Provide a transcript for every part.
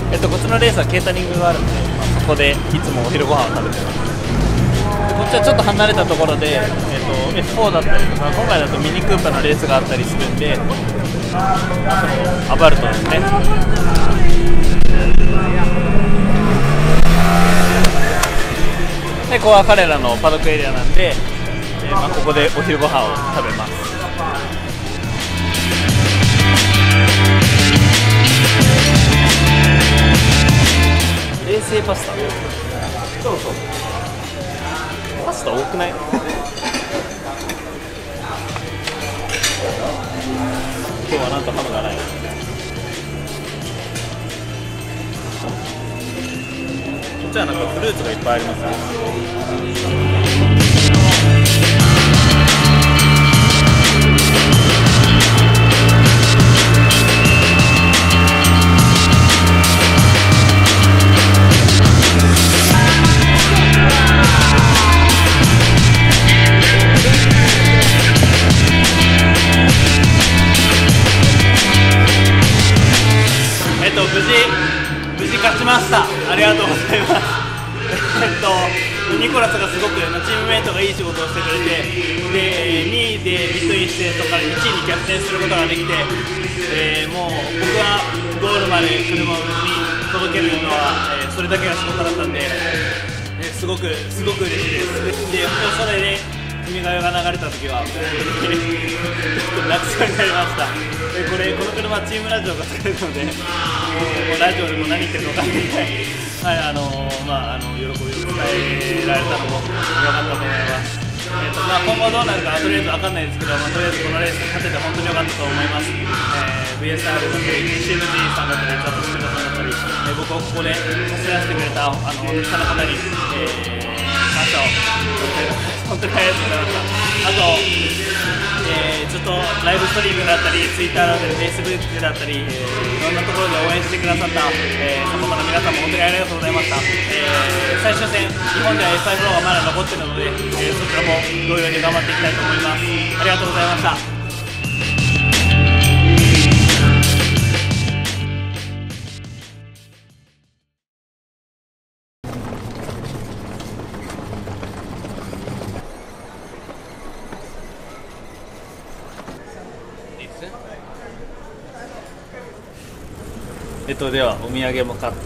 こっちのレースはケータリングがあるんで、そこでいつもお昼ご飯を食べてます。でこっちはちょっと離れたところで、F4 だったりとか、今回だとミニクーパーのレースがあったりするんで、アバルトですね。でここは彼らのパドックエリアなんで、ここでお昼ご飯を食べます。冷製パスタ、そうそう、パスタ多くない？今日はなんとハムがない。こっちはなんかフルーツがいっぱいありますね。無事勝ちました。ありがとうございます。ニコラスがすごくチームメイトがいい仕事をしてくれて、で2位でビットインしてそこから1位に逆転することができて、もう僕はゴールまで車を無事に届けるのは、それだけが仕事だったんで、すごく嬉しいです。でそれで君が代が流れた時は泣きそうになりました。でこの車はチームラジオが使えるので、もうラジオでも何言ってるのか分かんない喜びを伝えられたのも良かったと思います。今後どうなるかとりあえず分かんないですけど、とりあえずこのレース勝てて本当に良かったと思います。VSR だったり CMG さんだったりザトシクラさんだったり、僕をここで走らせてくれたたくさんの方に、感謝を本当にありがとうございました。あと、ずっとライブストリームだったり Twitter だったり Facebook だったり、いろんなところで応援してくださった、サポーターの皆さんも本当にありがとうございました。最終戦、日本では F5 フロアがまだ残っているので、そちらも同様に頑張っていきたいと思います。ありがとうございました。ではお土産も買って、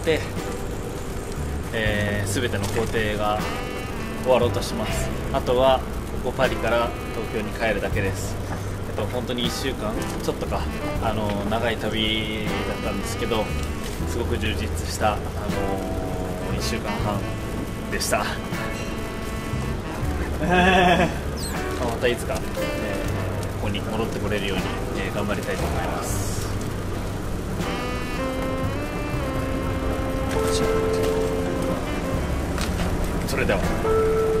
全ての工程が終わろうとします。あとはここパリから東京に帰るだけです。本当に1週間ちょっとか長い旅だったんですけど、すごく充実した、1週間半でした。またいつか、ここに戻ってこれるように、頑張りたいと思います。それでは。